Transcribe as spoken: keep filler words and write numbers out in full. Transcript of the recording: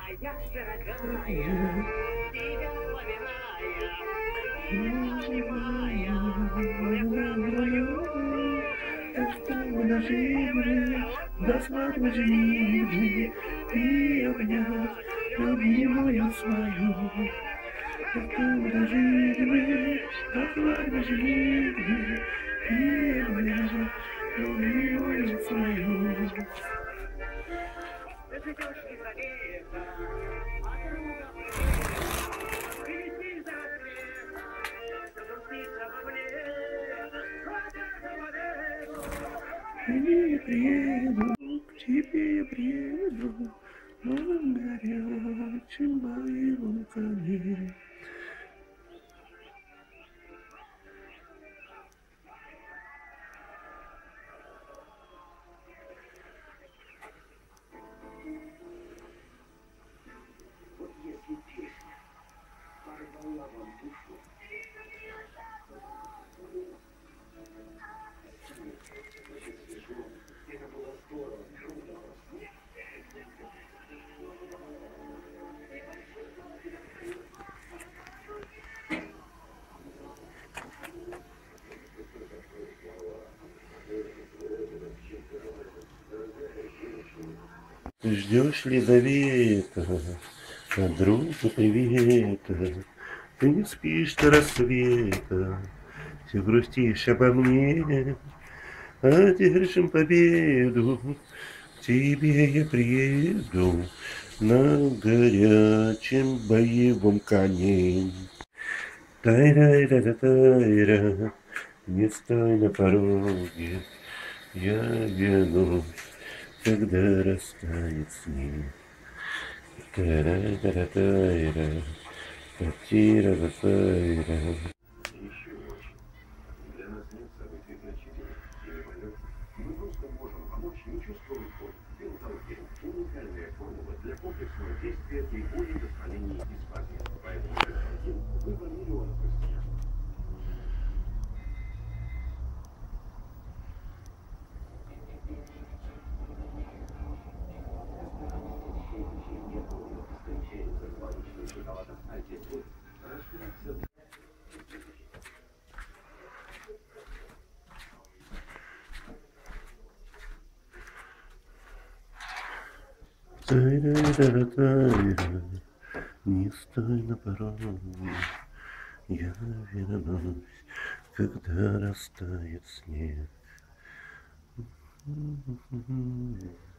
До свадьбы жили и обнять любимую свою. Когда жили мы, до свадьбы жили и обнять любимую свою. Я приеду, к тебе я приеду, на горячем боевом коне. Вот если песня порвала вам душу, значит смешно, это было здорово, круто. Ты ждешь Лизавета, подруга привета. Ты не спишь до рассвета, все грустишь обо мне. Одержим победу, к тебе я приеду на горячем боевом коне. Тай-рай-ра-ра-тай-ра, не стой на пороге, я вернусь, когда растает снег. Та-ра-ра-ра-тай-ра, та-ти-ра-ра-тай-ра. Еще очень. Для нас нет событий значительных или полетов. Мы просто можем помочь, не чувствуя боль. Дело того, что уникальная формула для комплексного действия при боли, воспалении и спазме. Поэтому один выбор миллионов россиян. Тай-ра-ра-ра-тай-ра, не стой на пороге, я вернусь, когда растает снег.